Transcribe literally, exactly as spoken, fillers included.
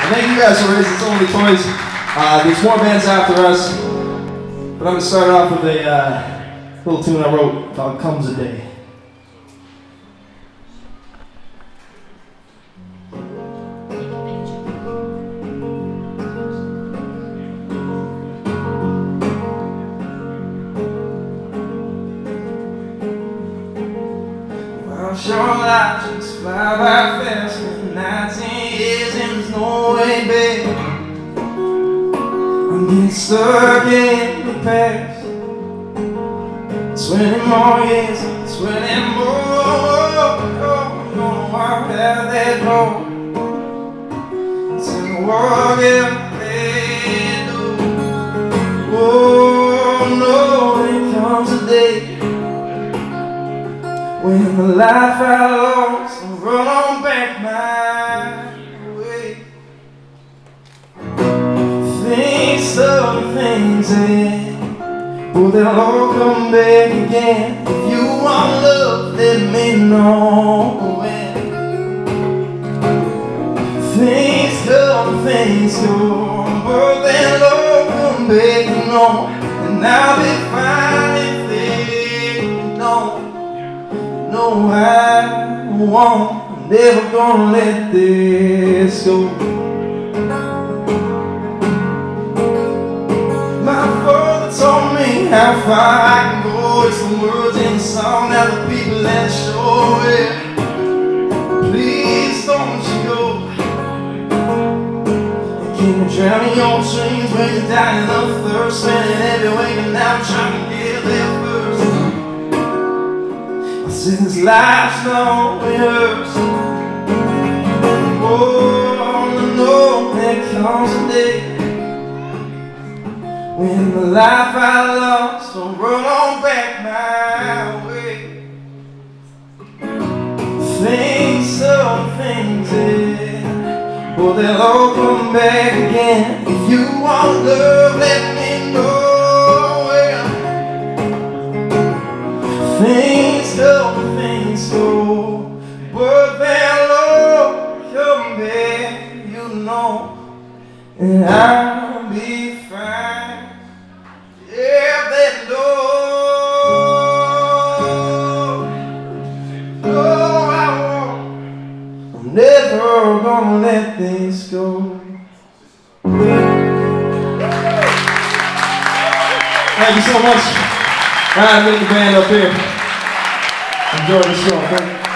Thank you guys for raising so many toys. Uh, there's more bands after us, but I'm going to start off with a uh, little tune I wrote called Comes a Day. Well, sure life just fly by fast. nineteen years and there's no way back. I'm getting stuck in the past. Twenty more years, twenty more. I'm gonna walk out that door. It's in the world out that door. Oh no, there comes a day when the life I lost will run on back my way. Things of things that, but they'll all come back again. If you want love, let me know when. Things come, things go, but they'll all come back, you know. And I'll be fine if they don't. No, I won't. I'm never gonna let this go. My father told me how far I can go. It's the words in the song, now the people that show it. Please don't you go. Can you drown in your dreams when you're dying of thirst? Spending every waking hour trying to get there first. Since life's not rehearsed. Oh, no, there comes a day when the life I lost will run on back my way. Things of things, yeah, but they'll all come back again. If you want love, let me know where. Things come, things go, but they'll all come back, you know, and I'll be fine. Yeah, they know. Oh, I won't. I'm never gonna let things go. Thank you so much. Ryan, meet the band up here. Enjoy the show. Thank you.